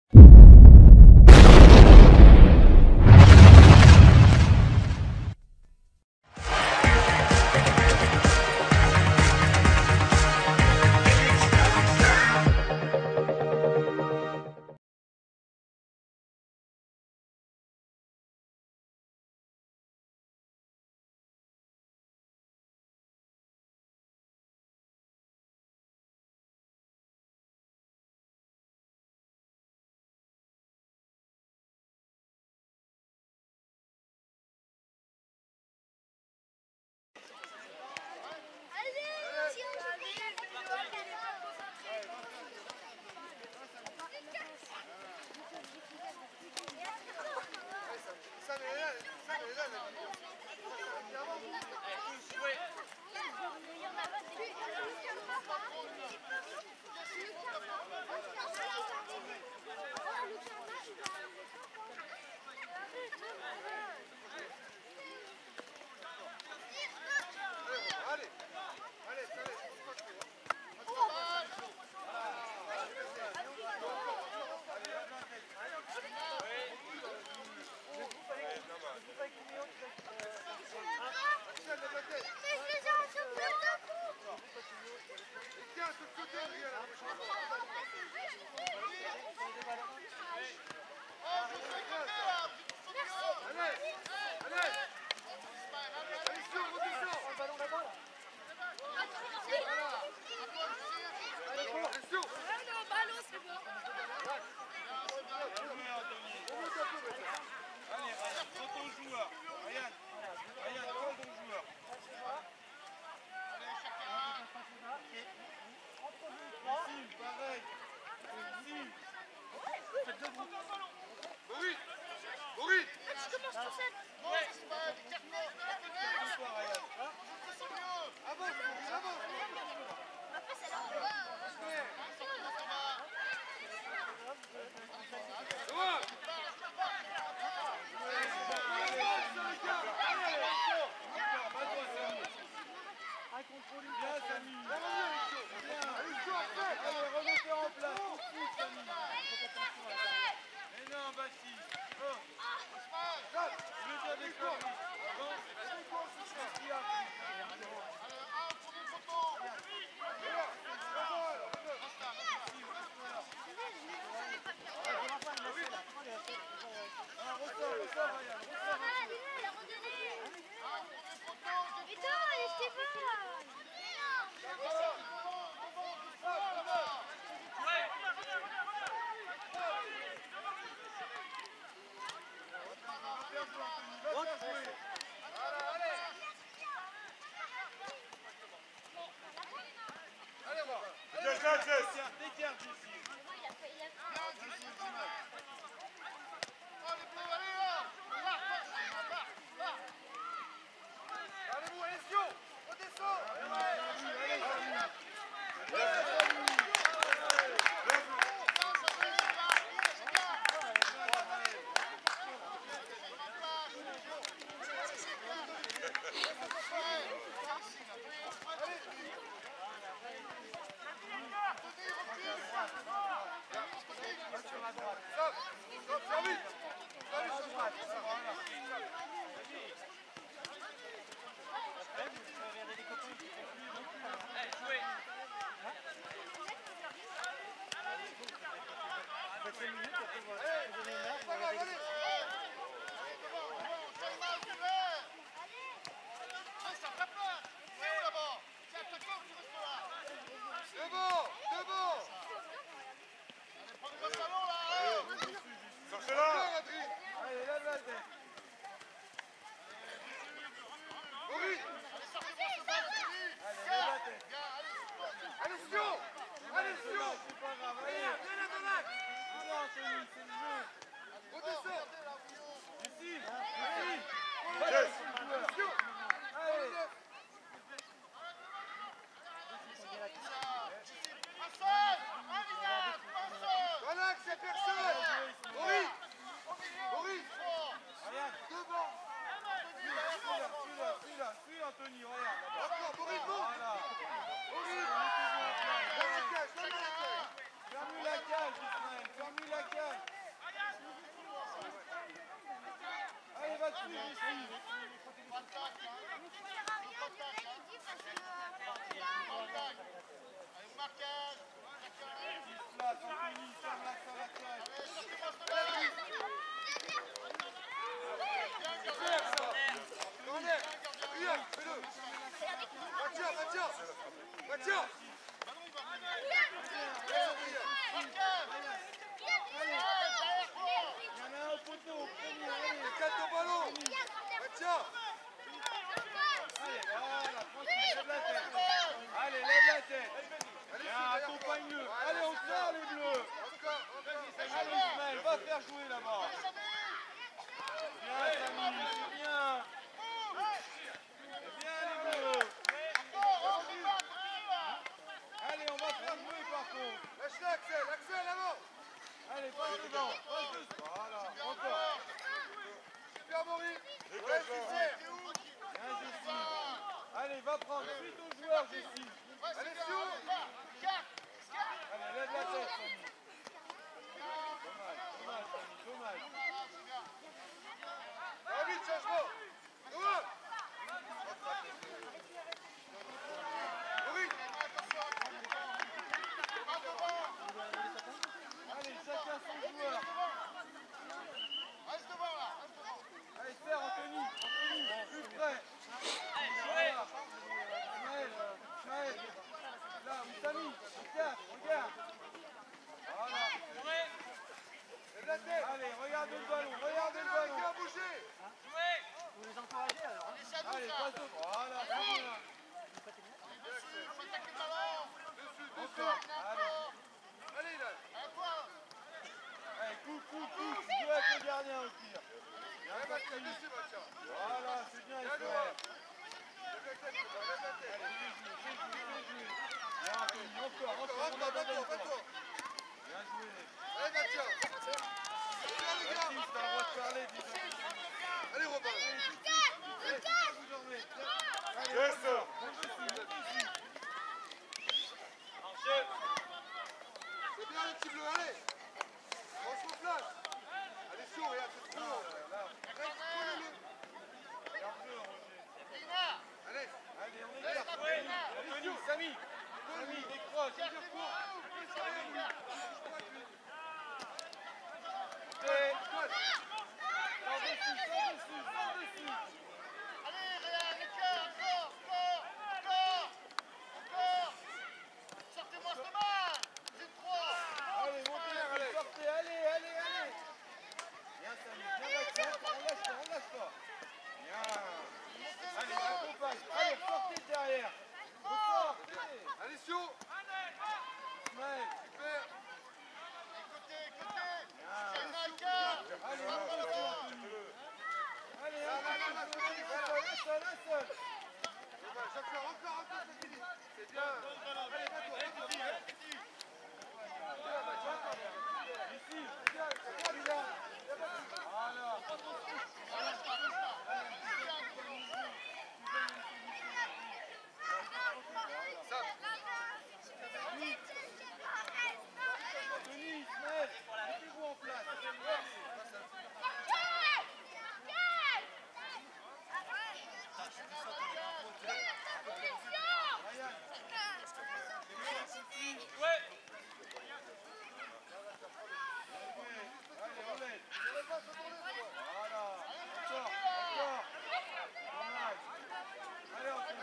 Ferme la cage, Ismaël, ferme la cage. là-dessus, ici. Allez, lève la tête. Accompagne-le. Allez, on sort les bleus. Allez, Ismaël, va faire jouer là-bas. Bien, Samy, c'est bien. C'est bien, les bleus. Allez, on va faire jouer par contre. Lâche-le, Axel, Axel, avant. Allez, passe devant. Passe devant. Voilà, encore. Super, Maurice. Bien, Jessie. Allez, va prendre. Suis ton joueur, Jessie. Allez, Sio. Allez, lève la tête, Samy. Dommage, Samy, dommage. Allez, vite, changement. Maurice. Allez, chacun son joueur. Reste devant, là. Allez, serre, Anthony. Anthony, plus près. Ismaël. Là, Samy, regarde. Voilà. Allez, regardez le ballon, regardez le ballon. Qui a bougé? Vous les encouragez alors? Allez, passe au... Voilà, c'est bon là. Encore. Allez, là. Allez, coupe. Joue avec le gardien au pire. Bien parti. Voilà, c'est bien, Ismaël. Allez, bien, Anthony, encore, on abandonne pas. Bien joué. Allez, Mathieu. Bien, les gars. Baptiste, t'as le droit de parler, dis-donc. Allez, Robin. Vous en mettez. Allez, encore. C'est bien, les petits bleus, allez. On se replace. Allez, Sio, regarde, c'est trop. Reste collé-le. Allez. Allez, on écarte. Anthony, Samy, décroche. Sors dessus. Allez, Réal, les cœurs, encore. Sortez-moi ce mal. C'est 3. Allez, montez, sortez, allez. Bien, Samy, bien battu. On lâche pas. Bien. Allez, accompagne. Allez, sortez derrière. Sortez. Allez, Sio. Ismaël. Super. Allez, un seul. Encore, c'est fini. C'est bien. Allez, Ici. Voilà. Anthony, Ismaël, mettez-vous en place. Allez, on l'aide. Voilà. Encore. Dommage. Allez, Anthony.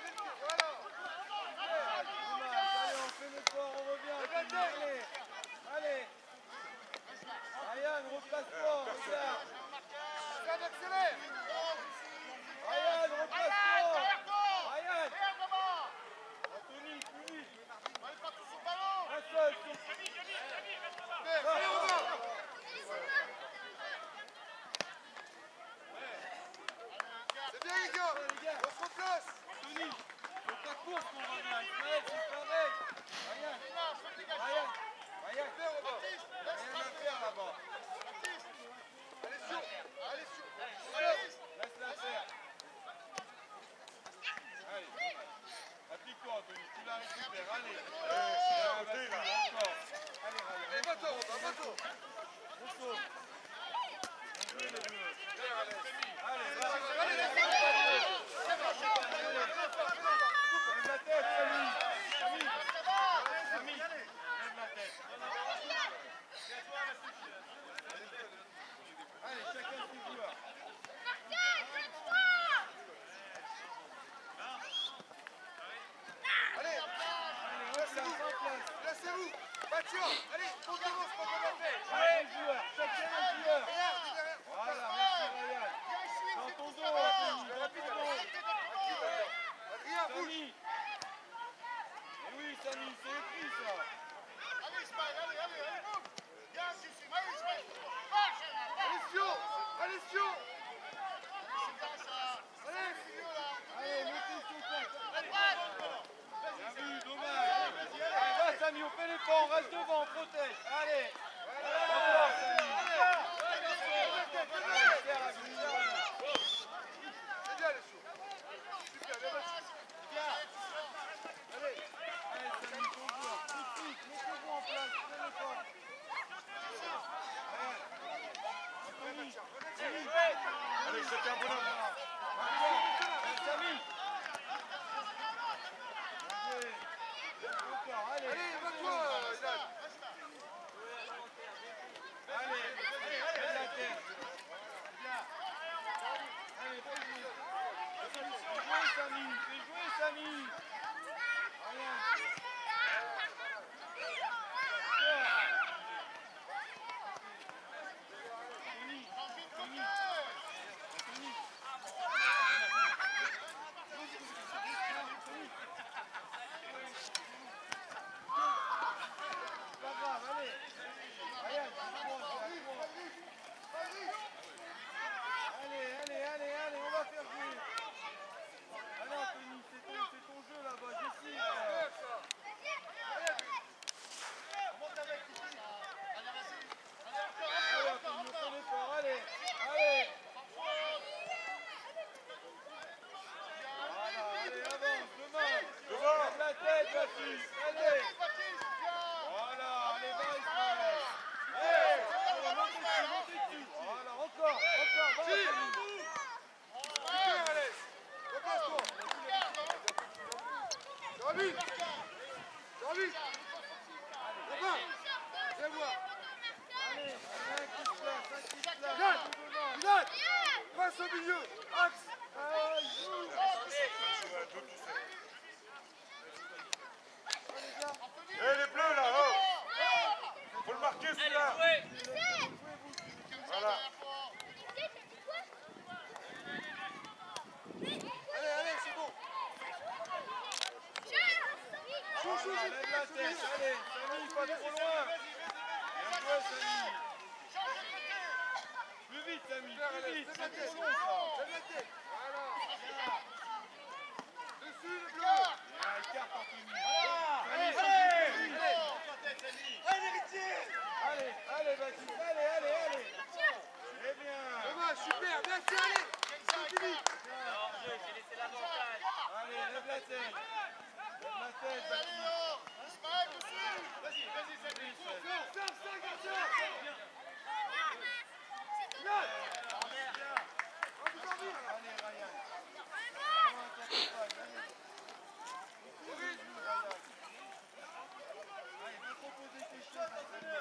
Allez, on fait le sport, on revient. Allez. Ryan, replace-toi, regarde. accélère. Ryan, replace-toi. Ryan. Anthony, plus vite. Un seul. Allez, on va. C'est bien, les gars. On se replace. Anthony, c'est ta course qu'on revient. Ismaël, c'est pareil. Ryan, rien à faire là-bas. Allez, sur. Laisse-la faire. Allez, applique-toi, Anthony. Tu la récupères. Allez. Encore. Allez, Ryan. Allez, bateau. On sauve. On joue les bleus. encore. Allez, on commence quand on l'a fait. Un joueur, chacun un joueur. Derrière, derrière. Voilà, merci Ryan. Dans ton dos, Anthony, dans ton dos. Adrien, bouge. Samy. Eh oui, Samy, c'est écrit ça. Alessio, Alessio. Allez, Allez, mettez sur tête. Bien vu, dommage. Allez, va Samy, on fait l'effort, on reste devant, on protège. Allez. Encore, Samy. Allez, serre à lui, serre à lui. c'est bien, Alessio. Super, bien battu. Allez, Allez, Samy, ton joueur. Tout de suite, mettez-vous en place, fais l'effort. Anthony, Samy. allez, c'était un bonhomme. Samy. Encore, allez. Allez, va-toi, Ilan. Allez, lève la tête. Allez, fais jouer. Fais jouer, Samy. Fais jouer, Samy. Rien. Tony, Tony. Tony. Pas grave, allez. Allez, allez, on va faire jouer. Allez, Anthony, c'est ton jeu là-bas, j'essaie. Allez, Anthony, on fait l'effort, allez. Allez. Voilà, allez, avance, demande. Lève la tête, Baptiste. Allez. Voilà, allez, va, Ismaël. Allez, montez dessus. Voilà, encore, va, Anthony. Super, Alès. Replace-toi. Ravi. Ravi. Robin, viens voir. Allez, un qui se place, Ilan, Ilan, passe au milieu. Axe. Eh les bleus là, oh. Faut le marquer celui-là. Voilà. Allez, allez, c'est bon. Voilà, lève la tête, allez, Samy, pas trop loin. Bien joué, Samy. Plus vite, Samy, plus vite, c'est trop long ça. Lève la tête. Voilà. Dessus, les bleus. Ah, écarte, Anthony. Allez, allez, Baptiste, allez. Très bien. Robin, super, bien sûr, allez. C'est fini. Allez, lève la tête. Lève la tête, Baptiste. Sors, garçon. Allez, Ryan. Allez, va proposer tes choses à Samy.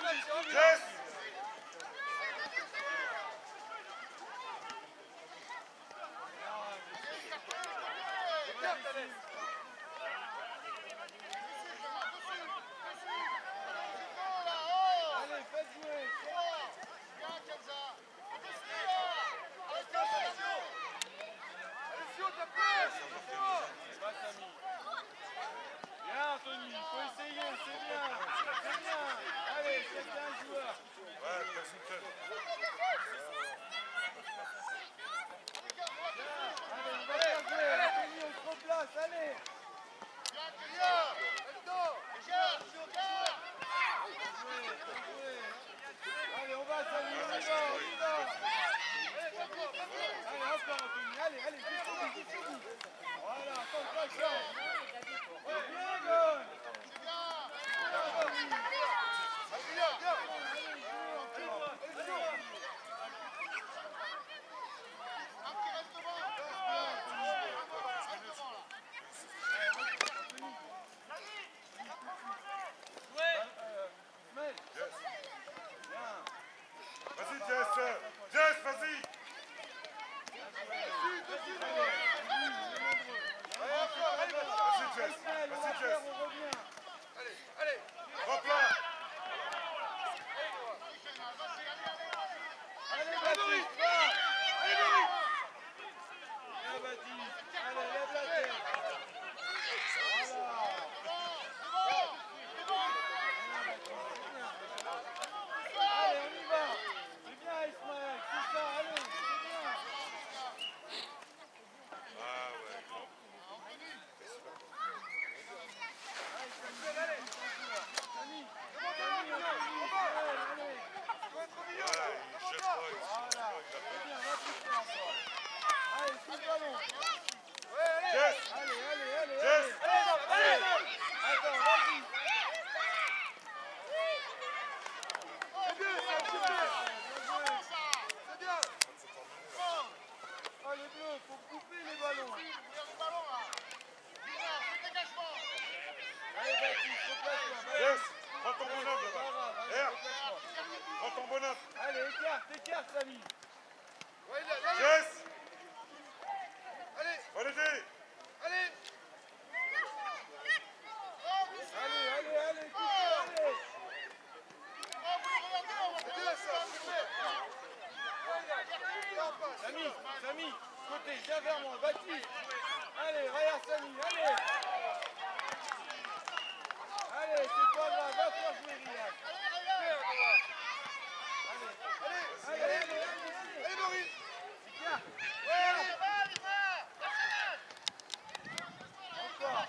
Jess. Allez, faites jouer. Pas Samy. Bien, Anthony, faut essayer, c'est bien. C'est bien. Allez, c'est un joueur. Ouais, personne seul. Allez, on va faire jouer. Anthony, on se replace, allez. Allez, on va, Samy, on y va, on y va. Allez, encore, Anthony, allez, allez, jusqu'au bout, jusqu'au bout. Voilà, attends, pas le temps. Ouais, bien, Gol. Vas-y, Jess. Jess, vas-y. Vas-y, Jess. Vas-y, Jess. Hop là. Allez, Baptiste, va. Bien, Baptiste. Allez, lève la tête. Voilà. Allez, on y va. C'est bien, Ismaël. C'est ça, allez, c'est bien. Ah ouais. Samy, Samy, allez. Voilà, il jette pas. Voilà, c'est bien, va pousser encore. Allez, sous le ballon. Jess. Allez, allez, allez, Jess. allez. Attends, vas-y. Oh, les bleus, faut couper les ballons. Allez, Baptiste, replace-toi. Jess, prends ton bonhomme Pas là-bas. grave, allez, Herbe, replace-toi. prends ton bonhomme. Allez, écarte, écarte, Samy. Jess. Va l'aider. Allez, allez, allez, coupez, allez. Samy, Samy, côté, viens vers moi, Baptiste. Allez, regarde Samy, allez. Allez, c'est pas grave, va faire jouer Riyad. Allez, allez, allez, allez. Maurice. Viens. Encore.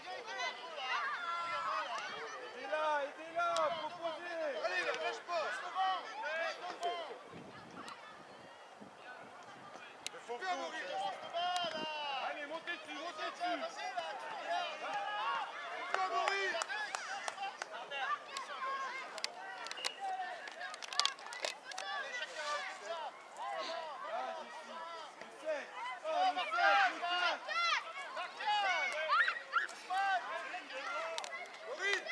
Aidez-la, proposez. Allez, lâche pas. Le faux Bien, coup. Maurice. Allez, montez dessus, montez dessus. Bien, Maurice. Ah, je suis. Le 7. Oh, le 7, le 4. Maurice.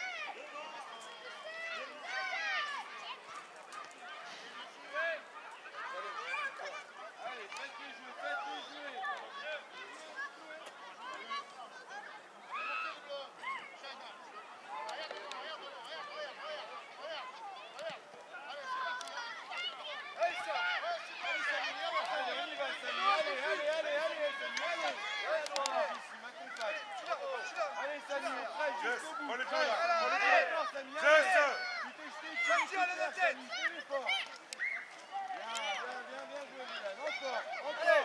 Allez, faites-les jouer, faites-les jouer. Allez, on y va, Samy. Allez, allez, allez, allez, Samy, allez. Ici, m'accompagne. Allez, Samy, on traîne Jess, jusqu'au bout. prends les Traîne. deux, là, prends les deux. Allez, encore, Samy, allez. Jess. Tu t'es jeté, tu t'es jeté, Samy, fais l'effort. Bien joué, Milan. Encore. Encore.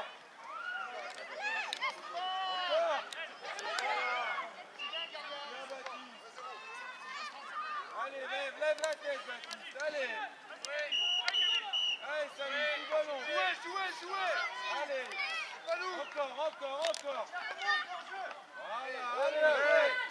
Bien, Baptiste. Allez, lève la tête, Baptiste. Allez. Allez, Samy, tout ballon. Jouez. Allez. Pas nous. Encore. Voilà, allez.